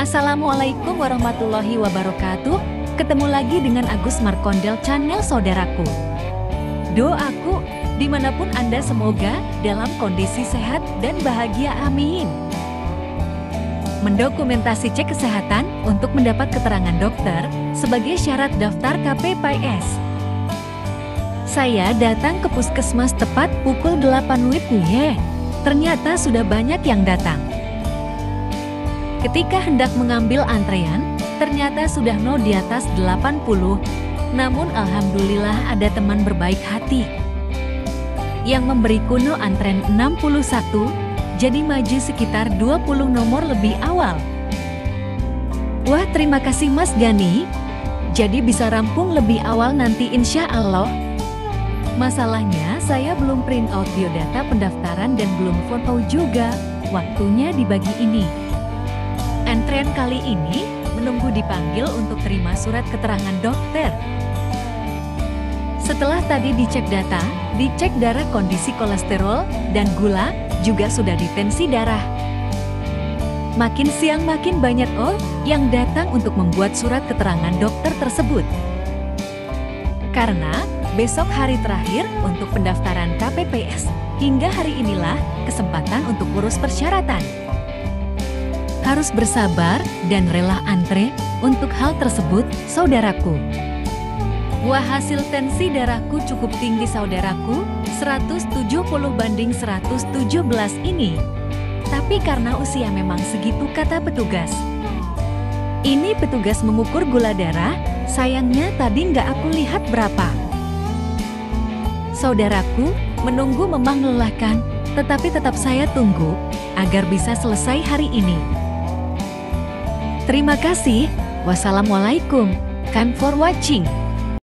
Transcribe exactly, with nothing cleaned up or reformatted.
Assalamualaikum warahmatullahi wabarakatuh. Ketemu lagi dengan Agus Markondel channel saudaraku. Doaku, dimanapun Anda semoga dalam kondisi sehat dan bahagia, amin. Mendokumentasi cek kesehatan untuk mendapat keterangan dokter sebagai syarat daftar K P P S. Saya datang ke puskesmas tepat pukul delapan W I B. Ternyata sudah banyak yang datang. Ketika hendak mengambil antrean, ternyata sudah no di atas delapan puluh. Namun alhamdulillah ada teman berbaik hati yang memberiku no antrean enam puluh satu, jadi maju sekitar dua puluh nomor lebih awal. Wah, terima kasih Mas Gani. Jadi bisa rampung lebih awal nanti insya Allah. Masalahnya saya belum print out biodata pendaftaran dan belum foto juga. Waktunya dibagi ini. Antrean kali ini menunggu dipanggil untuk terima surat keterangan dokter. Setelah tadi dicek data, dicek darah, kondisi kolesterol, dan gula, juga sudah ditensi darah. Makin siang makin banyak oh yang datang untuk membuat surat keterangan dokter tersebut. Karena besok hari terakhir untuk pendaftaran K P P S, hingga hari inilah kesempatan untuk urus persyaratan. Harus bersabar dan rela antre untuk hal tersebut, saudaraku. Wah, hasil tensi darahku cukup tinggi saudaraku, seratus tujuh puluh banding seratus tujuh belas ini. Tapi karena usia memang segitu kata petugas. Ini petugas mengukur gula darah, sayangnya tadi nggak aku lihat berapa. Saudaraku, menunggu memang melelahkan, tetapi tetap saya tunggu agar bisa selesai hari ini. Terima kasih. Wassalamualaikum. Thanks for watching.